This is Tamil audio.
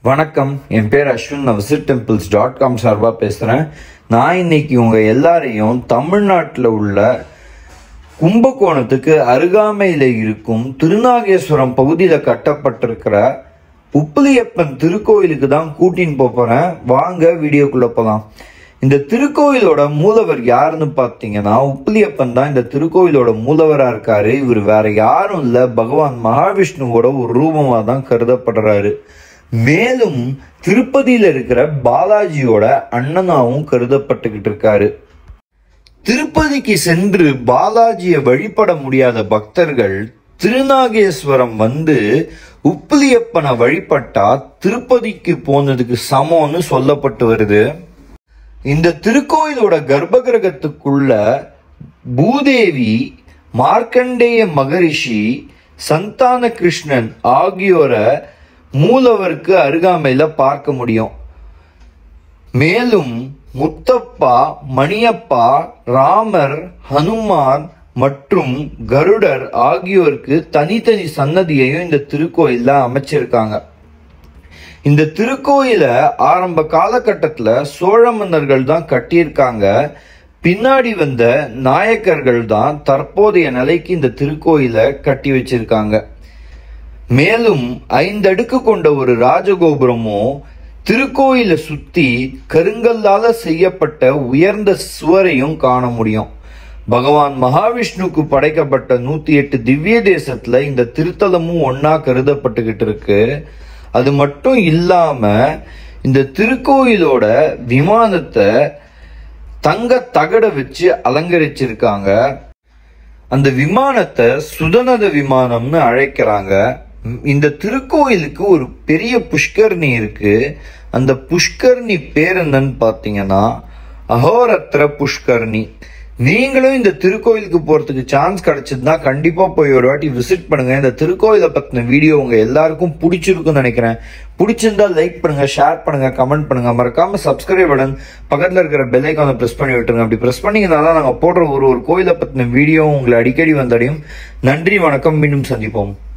வணக்கம், என் பேர் அஸ்வின். நான் visitTemples.com சார்பாக பேசுகிறேன். நான் இன்னைக்கு உங்கள் எல்லாரையும் தமிழ்நாட்டில் உள்ள கும்பகோணத்துக்கு அருகாமையில் இருக்கும் திருநாகேஸ்வரம் பகுதியில் கட்டப்பட்டிருக்கிற உப்பிலியப்பன் திருக்கோயிலுக்கு தான் கூட்டின்னு போகிறேன். வாங்க வீடியோக்குள்ளே போகலாம். இந்த திருக்கோயிலோட மூலவர் யாருன்னு பார்த்தீங்கன்னா உப்பிலியப்பன் தான் இந்த திருக்கோயிலோட மூலவராக இருக்காரு. இவர் வேற யாரும் இல்லை, பகவான் மகாவிஷ்ணுவோட ஒரு ரூபமாக தான் கருதப்படுறாரு. மேலும் திருப்பதியில இருக்கிற பாலாஜியோட அண்ணனாவும் கருதப்பட்டுக்கிட்டு இருக்காரு. திருப்பதிக்கு சென்று பாலாஜியை வழிபட முடியாத பக்தர்கள் திருநாகேஸ்வரம் வந்து உப்பிலியப்பனை வழிபட்டா திருப்பதிக்கு போனதுக்கு சமம்னு சொல்லப்பட்டு வருது. இந்த திருக்கோயிலோட கர்ப்பகிரகத்துக்குள்ள பூதேவி, மார்க்கண்டேய மகரிஷி, சந்தானகிருஷ்ணன் ஆகியோரை மூலவருக்கு அருகாமையில பார்க்க முடியும். மேலும் முத்தப்பா, மணியப்பா, ராமர், ஹனுமான் மற்றும் கருடர் ஆகியோருக்கு தனித்தனி சன்னதியையும் இந்த திருக்கோயில அமைச்சிருக்காங்க. இந்த திருக்கோயில ஆரம்ப காலகட்டத்தில் சோழ மன்னர்கள் தான் கட்டியிருக்காங்க. பின்னாடி வந்த நாயக்கர்கள் தான் தற்போதைய நிலைக்கு இந்த திருக்கோயில கட்டி வச்சிருக்காங்க. மேலும் 5 அடுக்கு கொண்ட ஒரு ராஜகோபுரமும் திருக்கோயில சுத்தி கருங்கல்லால செய்யப்பட்ட உயர்ந்த சுவரையும் காண முடியும். பகவான் மகாவிஷ்ணுக்கு படைக்கப்பட்ட 108 திவ்ய தேசத்துல இந்த திருத்தலமும் ஒன்னா கருதப்பட்டுக்கிட்டு இருக்கு. அது மட்டும் இல்லாம இந்த திருக்கோயிலோட விமானத்தை தங்க தகட வச்சு அலங்கரிச்சிருக்காங்க. அந்த விமானத்தை சுதனத விமானம்னு அழைக்கிறாங்க. இந்த திருக்கோயிலுக்கு ஒரு பெரிய புஷ்கரணி இருக்கு. அந்த புஷ்கரணி பேர் என்னன்னு பார்த்தீங்கன்னா அஹோரத்ர புஷ்கரணி. நீங்களும் இந்த திருக்கோயிலுக்கு போறதுக்கு சான்ஸ் கிடைச்சதுன்னா கண்டிப்பா போய் ஒரு வாட்டி விசிட் பண்ணுங்க. இந்த திருக்கோயிலை பத்தின வீடியோ உங்க எல்லாருக்கும் பிடிச்சிருக்குன்னு நினைக்கிறேன். பிடிச்சிருந்தா லைக் பண்ணுங்க, ஷேர் பண்ணுங்க, கமெண்ட் பண்ணுங்க. மறக்காம சப்ஸ்கிரைப் பட்டன் பக்கத்துல இருக்கிற பெல் ஐகானை பிரஸ் பண்ணி விட்டுருங்க. அப்படி பிரஸ் பண்ணீங்கன்னா நாங்க போடுற ஒரு கோயிலை பத்தின வீடியோ உங்களை அடிக்கடி வந்தடையும். நன்றி, வணக்கம், மீண்டும் சந்திப்போம்.